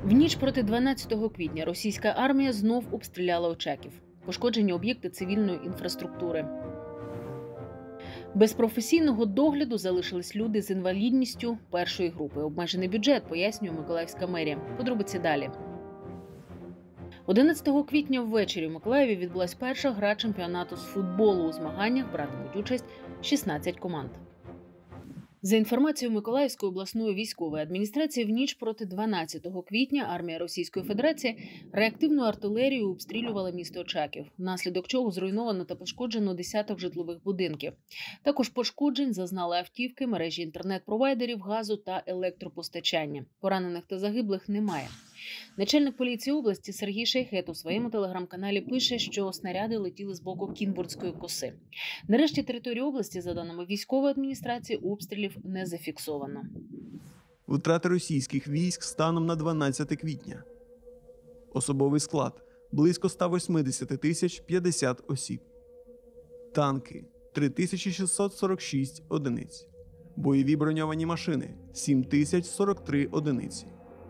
В ніч проти 12 квітня російська армія знов обстріляла Очаків. Пошкоджені об'єкти цивільної інфраструктури. Без професійного догляду залишились люди з інвалідністю першої групи. Обмежений бюджет, пояснює Миколаївська мерія. Подробиці далі. 11 квітня ввечері в Миколаєві відбулась перша гра чемпіонату з футболу. У змаганнях братимуть участь 16 команд. За інформацією Миколаївської обласної військової адміністрації, в ніч проти 12 квітня армія Російської Федерації реактивною артилерією обстрілювала місто Очаків, внаслідок чого зруйновано та пошкоджено десяток житлових будинків. Також пошкоджень зазнали автівки, мережі інтернет-провайдерів, газу та електропостачання. Поранених та загиблих немає. Начальник поліції області Сергій Шейхет у своєму телеграм-каналі пише, що снаряди летіли з боку Кінбурзької коси. Нарешті території області, за даними військової адміністрації, обстрілів не зафіксовано. Втрати російських військ станом на 12 квітня. Особовий склад – близько 180 тисяч 50 осіб. Танки – 3646 одиниць. Бойові броньовані машини – 7043 одиниці.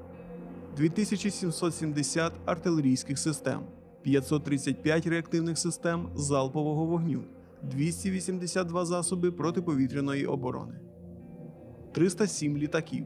2770 артилерійських систем, 535 реактивних систем залпового вогню, 282 засоби протиповітряної оборони, 307 літаків,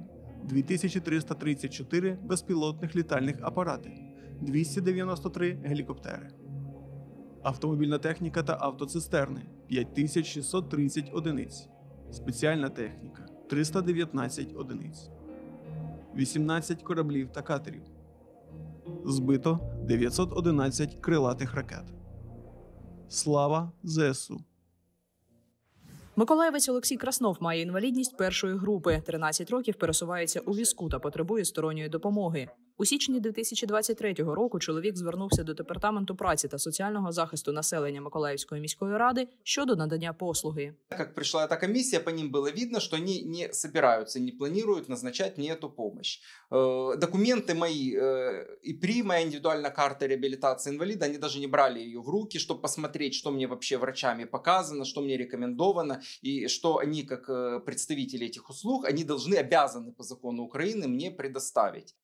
2334 безпілотних літальних апарати, 293 гелікоптери. Автомобільна техніка та автоцистерни – 5630 одиниць, спеціальна техніка – 319 одиниць. 18 кораблів та катерів. Збито 911 крилатих ракет. Слава ЗСУ! Миколаївець Олексій Краснов має інвалідність першої групи. 13 років пересувається у візку та потребує сторонньої допомоги. У січні 2023 року чоловік звернувся до Департаменту праці та соціального захисту населення Миколаївської міської ради щодо надання послуги. Как пришла эта комиссия, по ним было видно, что они не собираются, не планируют назначать мне эту помощь. Документы мои и при моя индивидуальная карта реабилитации инвалида, они даже не брали ее в руки, чтобы посмотреть, что мне вообще врачами показано, что мне рекомендовано, и что они, как представители этих услуг, они должны, обязаны по закону Украины мне предоставить.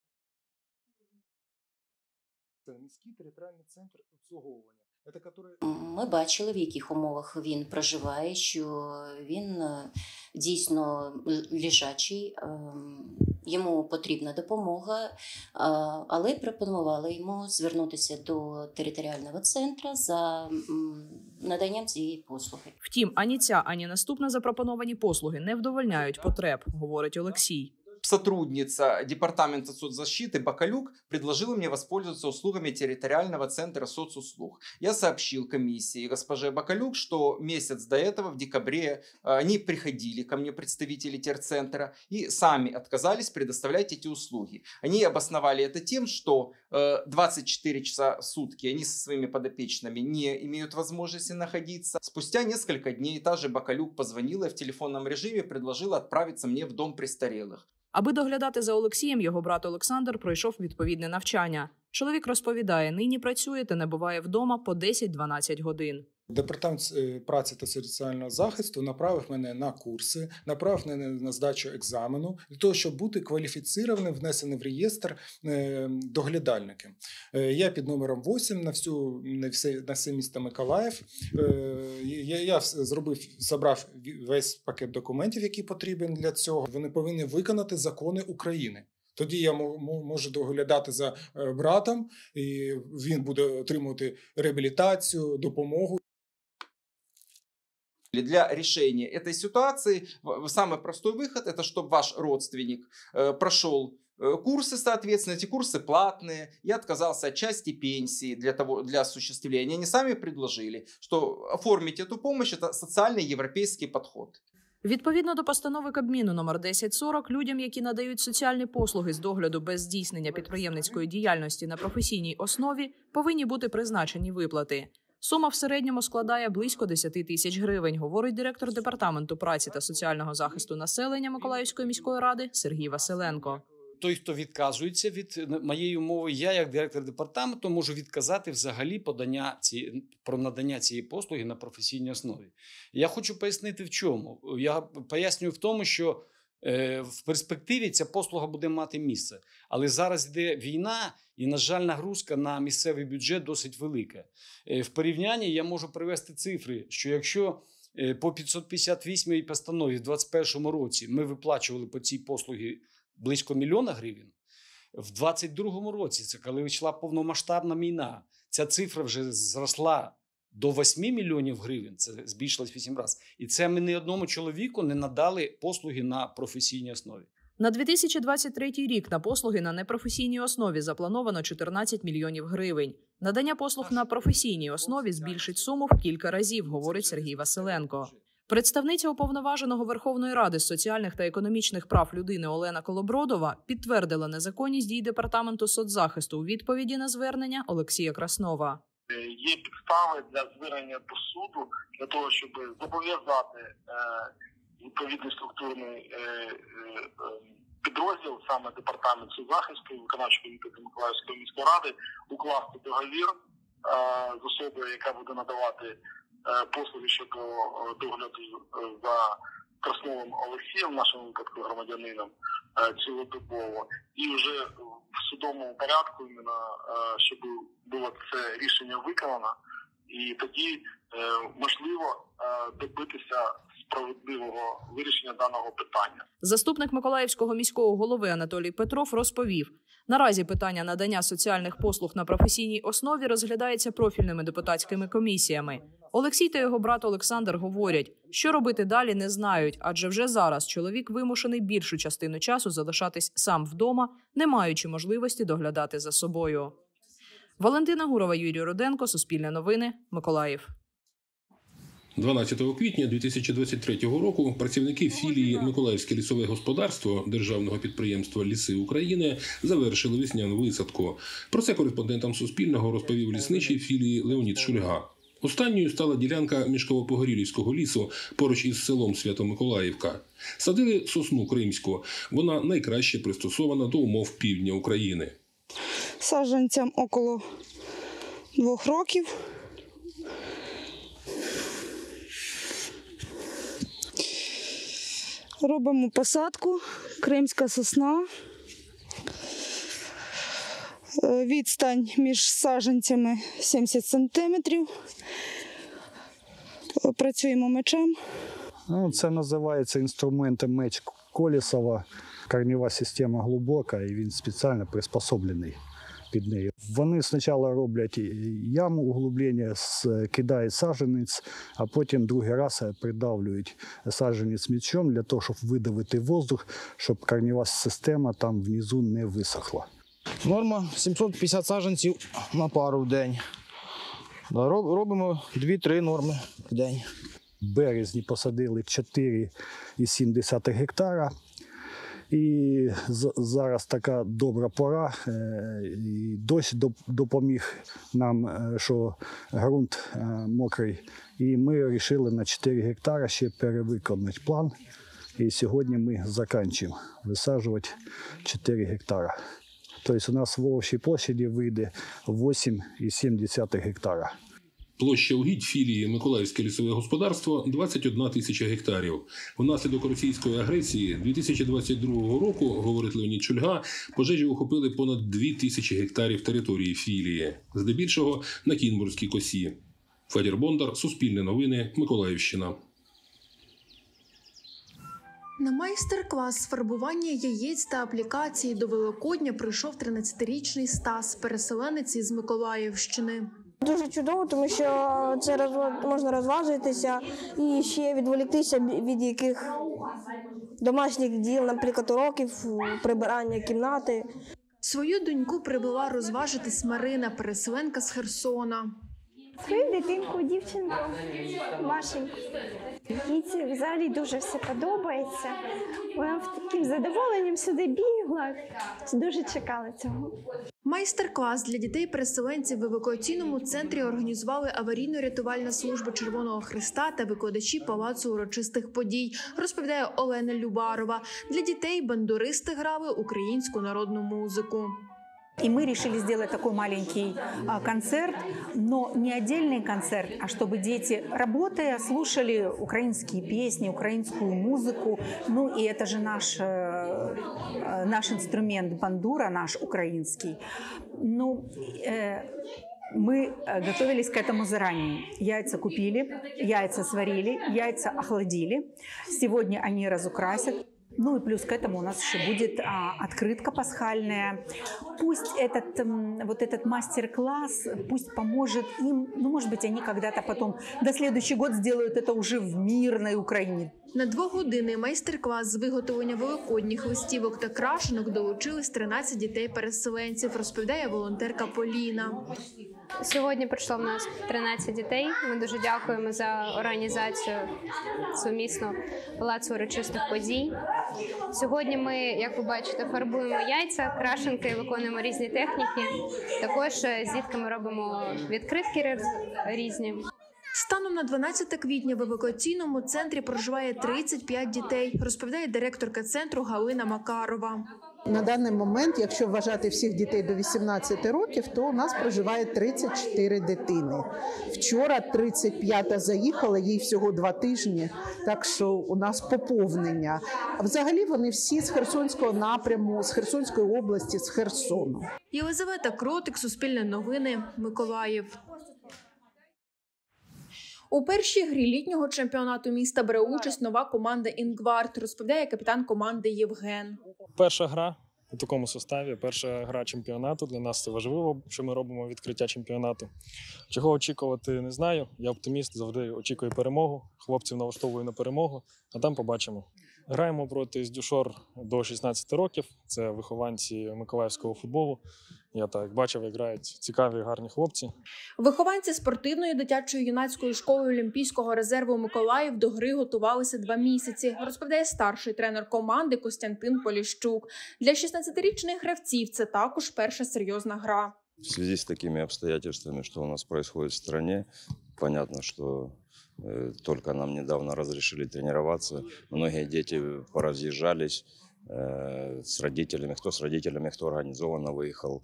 Міський територіальний центр обслуговування. Ми бачили, в яких умовах він проживає, що він дійсно лежачий, йому потрібна допомога, але пропонували йому звернутися до територіального центру за наданням цієї послуги. Втім, ані ця, ані наступна запропоновані послуги не вдовольняють потреб, говорить Олексій. Сотрудница Департамента соцзащиты Бакалюк предложила мне воспользоваться услугами территориального центра соцуслуг. Я сообщил комиссии госпоже Бакалюк, что месяц до этого, в декабре, они приходили ко мне, представители терцентра, и сами отказались предоставлять эти услуги. Они обосновали это тем, что 24 часа в сутки они со своими подопечными не имеют возможности находиться. Спустя несколько дней та же Бакалюк позвонила и в телефонном режиме предложила отправиться мне в дом престарелых. Аби доглядати за Олексієм, його брат Олександр пройшов відповідне навчання. Чоловік розповідає, нині працює та не буває вдома по 10-12 годин. Департамент праці та соціального захисту направив мене на курси, направив мене на здачу екзамену, для того, щоб бути кваліфіцірованим, внесеним в реєстр доглядальники. Я під номером 8 на все місто Миколаїв. Я зібрав весь пакет документів, який потрібен для цього. Вони повинні виконати закони України. Тоді я можу доглядати за братом, і він буде отримувати реабілітацію, допомогу. Для решения этой ситуации самый простой выход – это чтобы ваш родственник прошел курсы, соответственно, эти курсы платные, и отказался от части пенсии для осуществления. Они сами предложили, что оформить эту помощь – это социальный европейский подход. Відповідно до постанови Кабміну номер 1040, людям, які надають соціальні послуги з догляду без здійснення підприємницької діяльності на професійній основі, повинні бути призначені виплати. Сума в середньому складає близько 10 тисяч гривень, говорить директор Департаменту праці та соціального захисту населення Миколаївської міської ради Сергій Василенко. Той, хто відказується від моєї умови, я, як директор департаменту, можу відказати взагалі про надання цієї послуги на професійній основі. Я хочу пояснити в чому. Я пояснюю в тому, що в перспективі ця послуга буде мати місце. Але зараз йде війна, і, на жаль, нагрузка на місцевий бюджет досить велика. В порівнянні я можу привести цифри, що якщо по 558-й постанові в 2021 році ми виплачували по цій послугі близько 1 мільйона гривень, в 2022 році, це коли йшла повномасштабна війна, ця цифра вже зросла до 8 мільйонів гривень, це збільшилось 8 разів. І це ми ні одному чоловіку не надали послуги на професійній основі. На 2023 рік на послуги на непрофесійній основі заплановано 14 мільйонів гривень. Надання послуг на професійній основі збільшить суму в кілька разів, говорить Сергій Василенко. Представниця Уповноваженого Верховної Ради з соціальних та економічних прав людини Олена Колобродова підтвердила незаконність дій Департаменту соцзахисту у відповіді на звернення Олексія Краснова. Є підстави для звернення до суду для того, щоб зобов'язати відповідний структурний підрозділ, саме Департамент соцзахисту, виконавчий комітет Миколаївської міської ради, укласти договір з особою, яка буде надавати послуги щодо догляду за Красновим Олексієм, в нашому випадку громадянином, цілодобово. І вже в судовому порядку, щоб було це рішення виконано, і тоді можливо добитися справедливого вирішення даного питання. Заступник Миколаївського міського голови Анатолій Петров розповів, наразі питання надання соціальних послуг на професійній основі розглядається профільними депутатськими комісіями. Олексій та його брат Олександр говорять, що робити далі не знають, адже вже зараз чоловік вимушений більшу частину часу залишатись сам вдома, не маючи можливості доглядати за собою. Валентина Гурова, Юрій Руденко, Суспільне новини, Миколаїв. 12 квітня 2023 року працівники філії Миколаївське лісове господарство державного підприємства «Ліси України» завершили весняну висадку. Про це кореспондентам Суспільного розповів лісничий філії Леонід Шульга. Останньою стала ділянка Мішково-Погорілівського лісу поруч із селом Свято-Миколаївка. Садили сосну кримську. Вона найкраще пристосована до умов півдня України. Саджанцям около 2 років. Робимо посадку, кримська сосна. Відстань між саджанцями 70 см. Працюємо мечем. Це називається інструментом меч Колесова. Корнева система глибока і він спеціально приспособлений під неї. Вони спочатку роблять яму углублення, кидають саджанець, а потім другий раз придавлюють саджанець мечом для того, щоб видавити воздух, щоб корнева система там внизу не висохла. Норма 750 саджанців на пару в день. Робимо 2-3 норми в день. В березні посадили 4,7 гектара. І зараз така добра пора, і дощ допоміг нам, що ґрунт мокрий. І ми вирішили на 4 гектара ще перевиконати план. І сьогодні ми закінчуємо висаджувати 4 гектара. Тобто у нас в общій площаді вийде 8,7 гектара. Площа угідь філії Миколаївське лісове господарство – 21 тисяча гектарів. Внаслідок російської агресії 2022 року, говорить Леонід Шульга, пожежі охопили понад 2 тисячі гектарів території філії. Здебільшого на Кінбурзькій косі. Федір Бондар, Суспільне новини, Миколаївщина. На майстер-клас з фарбування яєць та аплікації до Великодня прийшов 13-річний Стас, переселенець із Миколаївщини. Дуже чудово, тому що це можна розважитися і ще відволіктися від яких домашніх діл, наприклад, уроків, прибирання кімнати. Свою доньку прибула розважитись Марина, переселенка з Херсона. Свою дитинку, дівчинку, Машеньку. Їй це взагалі дуже все подобається. Вона з таким задоволенням сюди бігла. Дуже чекала цього. Майстер-клас для дітей-переселенців в евакуаційному центрі організували аварійно-рятувальна служба Червоного Хреста та викладачі Палацу урочистих подій, розповідає Олена Любарова. Для дітей бандуристи грали українську народну музику. И мы решили сделать такой маленький концерт, но не отдельный концерт, а чтобы дети, работая, слушали украинские песни, украинскую музыку. Ну и это же наш инструмент бандура, наш украинский. Ну, мы готовились к этому заранее. Яйца купили, яйца сварили, яйца охладили. Сегодня они разукрасят. Ну и плюс к этому у нас еще будет открытка пасхальная. Пусть этот мастер-класс, пусть поможет им, ну, может быть, они когда-то потом, до следующий год сделают это уже в мирной Украине. На 2-годинний майстер-клас з виготовлення великодніх листівок та крашенок долучились 13 дітей-переселенців, розповідає волонтерка Поліна. Сьогодні прийшло в нас 13 дітей. Ми дуже дякуємо за організацію сумісно Палацу урочистих подій. Сьогодні ми, як ви бачите, фарбуємо яйця, крашенки, виконуємо різні техніки. Також з дітками робимо відкритки різні. Станом на 12 квітня в евакуаційному центрі проживає 35 дітей, розповідає директорка центру Галина Макарова. На даний момент, якщо вважати всіх дітей до 18 років, то у нас проживає 34 дитини. Вчора 35-та заїхала, їй всього 2 тижні, так що у нас поповнення. Взагалі вони всі з Херсонського напряму, з Херсонської області, з Херсону. Єлизавета Кротик, Суспільне новини, Миколаїв. У першій грі літнього чемпіонату міста бере участь нова команда «Інгвард», розповідає капітан команди Євген. Перша гра у такому составі, перша гра чемпіонату. Для нас це важливо, що ми робимо відкриття чемпіонату. Чого очікувати, не знаю. Я оптиміст, завжди очікую перемогу. Хлопців налаштовую на перемогу, а там побачимо. Граємо проти Здюшор до 16 років. Це вихованці миколаївського футболу. Я так бачив, як грають цікаві, гарні хлопці. Вихованці спортивної дитячої юнацької школи Олімпійського резерву Миколаїв до гри готувалися 2 місяці, розповідає старший тренер команди Костянтин Поліщук. Для 16-річних гравців це також перша серйозна гра. В связи с такими обстоятельствами, что у нас происходит в стране, понятно, что только нам недавно разрешили тренироваться. Многие дети поразъезжались с родителями, кто организованно выехал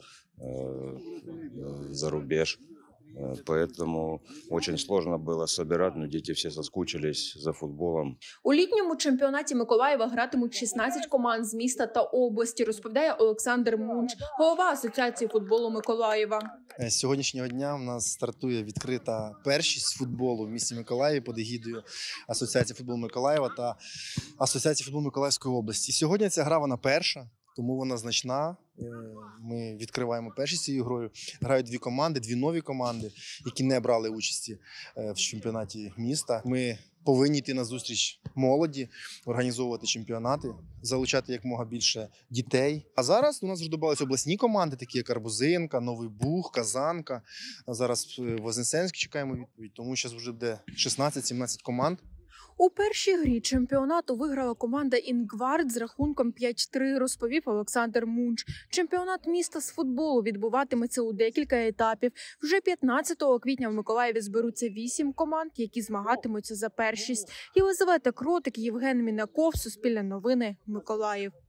за рубеж. Поэтому очень сложно было собирать, но дети все соскучились за футболом. У літньому чемпіонаті Миколаєва гратимуть 16 команд з міста та області, розповідає Олександр Мунч, голова Асоціації футболу Миколаєва. З сьогоднішнього дня в нас стартує відкрита першість футболу в місті Миколаєві під егідою Асоціації футболу Миколаєва та Асоціації футболу Миколаївської області. Сьогодні ця гра вона перша, тому вона значна. Ми відкриваємо першість цією грою. Грають 2 команди, 2 нові команди, які не брали участі в чемпіонаті міста. Ми повинні йти на зустріч молоді, організовувати чемпіонати, залучати якомога більше дітей. А зараз у нас вже додалися обласні команди, такі як Арбузинка, Новий Буг, Казанка. Зараз в Вознесенськ чекаємо відповідь, тому зараз вже буде 16-17 команд. У першій грі чемпіонату виграла команда «Інгвард» з рахунком 5-3, розповів Олександр Мунч. Чемпіонат міста з футболу відбуватиметься у декілька етапів. Вже 15 квітня в Миколаєві зберуться 8 команд, які змагатимуться за першість. Єлизавета Кротик, Євген Мінаков, Суспільне новини, Миколаїв.